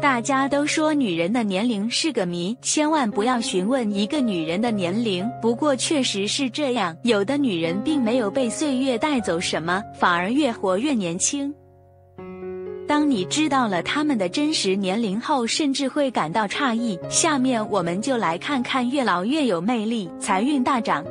大家都说女人的年龄是个谜，千万不要询问一个女人的年龄。不过确实是这样，有的女人并没有被岁月带走什么，反而越活越年轻。当你知道了她们的真实年龄后，甚至会感到诧异。下面我们就来看看越老越有魅力，财运大涨。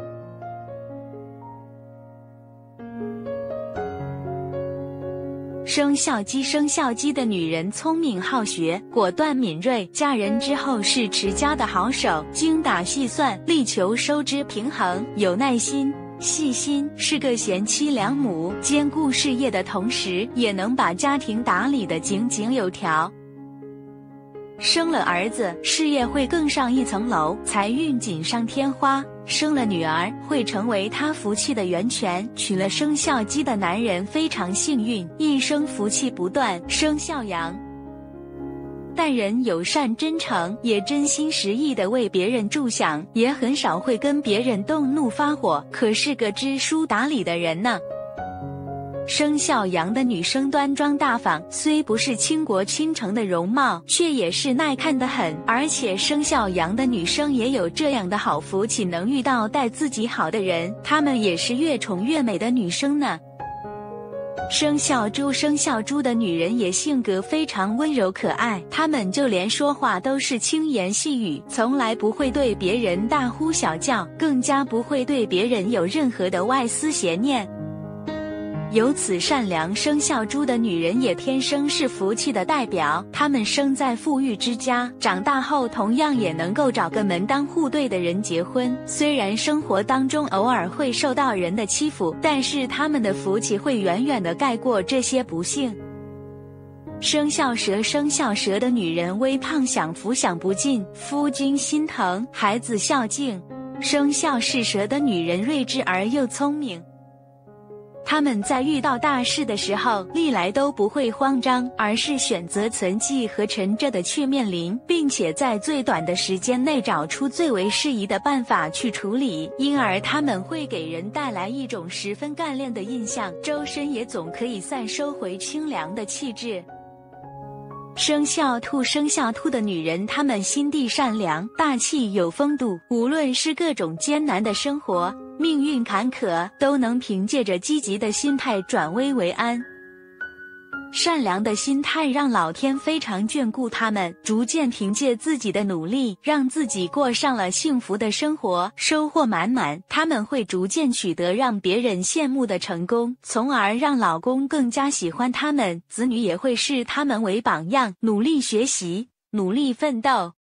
生肖鸡，生肖鸡的女人聪明好学，果断敏锐，嫁人之后是持家的好手，精打细算，力求收支平衡，有耐心细心，是个贤妻良母，兼顾事业的同时也能把家庭打理得井井有条。生了儿子，事业会更上一层楼，财运锦上添花；生了女儿，会成为他福气的源泉。娶了生肖鸡的男人非常幸运，一生福气不断。生肖羊，待人友善真诚，也真心实意地为别人着想，也很少会跟别人动怒发火，可是个知书达理的人呢。生肖羊的女生端庄大方，虽不是倾国倾城的容貌，却也是耐看得很。而且生肖羊的女生也有这样的好福气，能遇到待自己好的人，她们也是越宠越美的女生呢。生肖猪，生肖猪的女人也性格非常温柔可爱，她们就连说话都是轻言细语，从来不会对别人大呼小叫，更加不会对别人有任何的外私邪念。由此善良生肖猪的女人也天生是福气的代表，她们生在富裕之家，长大后同样也能够找个门当户对的人结婚。虽然生活当中偶尔会受到人的欺负，但是她们的福气会远远地盖过这些不幸。生肖蛇，生肖蛇的女人微胖享福享不尽，夫君心疼，孩子孝敬。生肖是蛇的女人睿智而又聪明，他们在遇到大事的时候，历来都不会慌张，而是选择存记和沉着的去面临，并且在最短的时间内找出最为适宜的办法去处理，因而他们会给人带来一种十分干练的印象，周身也总可以散收回清凉的气质。生肖兔，生肖兔的女人，她们心地善良，大气有风度，无论是各种艰难的生活，命运坎坷，都能凭借着积极的心态转危为安。善良的心态让老天非常眷顾他们，逐渐凭借自己的努力，让自己过上了幸福的生活，收获满满。他们会逐渐取得让别人羡慕的成功，从而让老公更加喜欢他们，子女也会视他们为榜样，努力学习，努力奋斗。